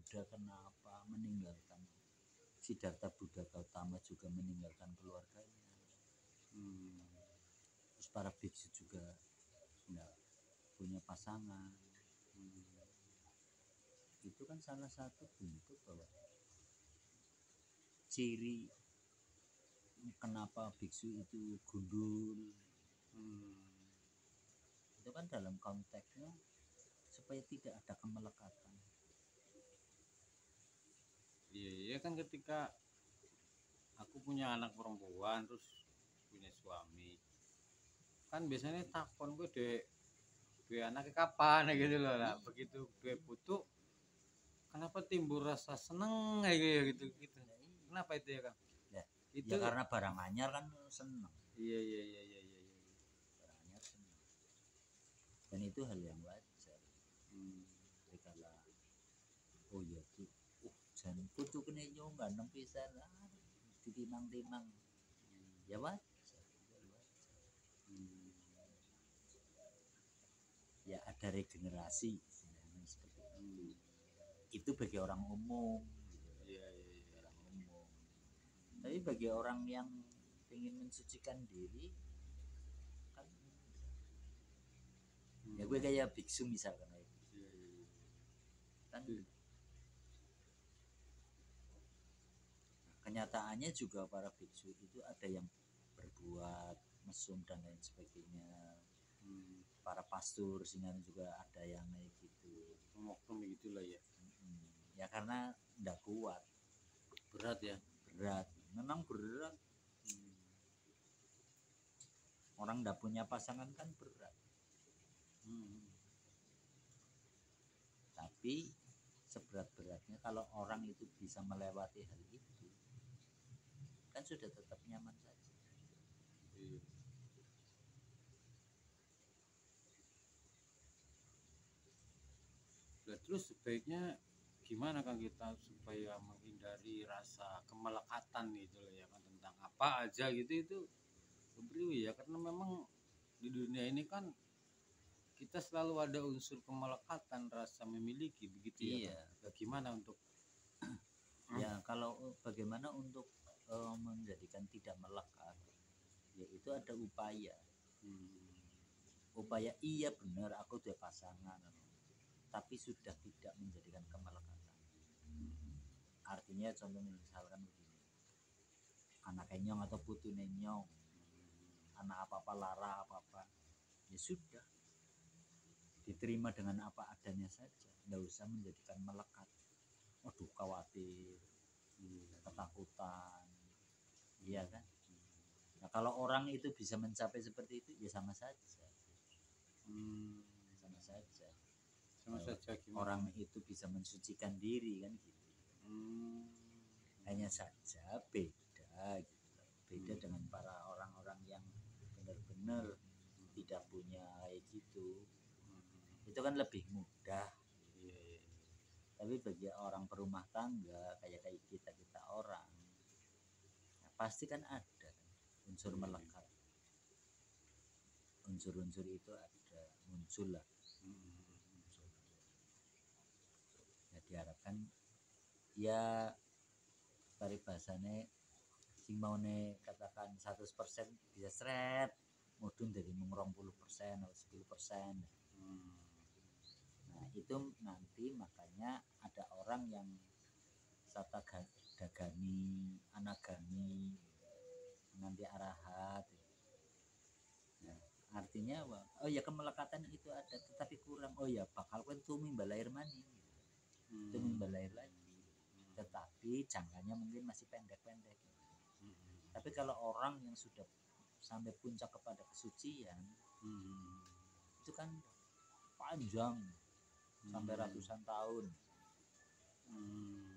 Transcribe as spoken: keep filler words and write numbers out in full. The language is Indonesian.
Buddha kenapa meninggalkan Siddhartha Buddha Gautama juga meninggalkan keluarganya. Hmm. Terus para biksu juga nggak punya pasangan. Hmm. Itu kan salah satu bentuk bahwa ciri kenapa biksu itu gundul. Hmm. Itu kan dalam konteksnya supaya tidak ada kemelekatan. Iya, iya kan ketika aku punya anak perempuan terus punya suami, kan biasanya takon gue deh, gue anaknya kapan gitu loh lah. Begitu gue putu, kenapa timbul rasa seneng kayak gitu gitu. Kenapa itu ya kan? Ya, itu ya karena barang anyar kan seneng. Iya iya iya iya iya. Barang anyar seneng. Dan itu hal yang wajar. Hmm. Kalau oh ya tuh, uh, jan putu kene yo ganteng pisan lah, ditimang-timang. Hmm. Ya wajar. Hmm. Ya ada regenerasi seperti itu. Hmm. Itu bagi orang umum. Iya iya iya. Orang umum. Tapi bagi orang yang ingin mensucikan diri kan, hmm. ya gue kayak biksu misalkan itu. Iya iya. Kan hmm. kenyataannya juga para biksu itu ada yang berbuat mesum dan lain sebagainya. Hmm. Para pastor singan juga ada yang kayak gitu. Ngomong begitulah ya. Hmm. Ya karena nggak kuat. Berat ya. Berat. Memang berat. Hmm. Orang nggak punya pasangan kan berat. Hmm. Tapi seberat-beratnya kalau orang itu bisa melewati hal itu kan sudah tetap nyaman saja. Iya. Nah, terus sebaiknya gimana kan kita supaya menghindari rasa kemelekatan gitu loh ya kan, tentang apa aja gitu itu beri ya, karena memang di dunia ini kan kita selalu ada unsur kemelekatan, rasa memiliki begitu ya. Iya. Kan? Bagaimana untuk ya kalau bagaimana untuk uh, menjadikan tidak melekat, yaitu ada upaya. Hmm. Upaya iya benar aku udah pasangan, tapi sudah tidak menjadikan kemelekatan. Hmm. Artinya contoh misalkan begini, anak kenyong atau putu nenyong, anak apa-apa lara apa-apa, ya sudah diterima dengan apa adanya saja, nggak usah menjadikan melekat. Waduh khawatir, hmm. ketakutan, iya kan? Nah kalau orang itu bisa mencapai seperti itu ya sama saja. Hmm. Sama saja. Sama saja gimana? Orang itu bisa mensucikan diri kan gitu. Hmm. Hanya saja beda gitu. Beda hmm. dengan para orang-orang yang benar-benar hmm. tidak punya kayak gitu. Hmm. Itu kan lebih mudah. Yeah. Tapi bagi orang perumah tangga kayak kayak kita kita orang, nah, pasti kan ada unsur yeah. melekat. Unsur-unsur itu ada muncul lah. Hmm. Muncul. Nah, diharapkan ya paribasane sing maune katakan seratus persen bisa seret mudun dari mung dua puluh persen atau sepuluh persen. Hmm. Nah, itu nanti makanya ada orang yang sata dagani, anagami, nanti arahat. Nah, artinya oh ya kemelekatan itu ada tetapi kurang. Oh ya bakal kan tumi balair mani. Hmm. Tumi balair lagi. Hmm. Tetapi jangkanya mungkin masih pendek-pendek. Hmm. Tapi kalau orang yang sudah sampai puncak kepada kesucian, hmm. itu kan panjang. Sampai ratusan tahun. Hmm.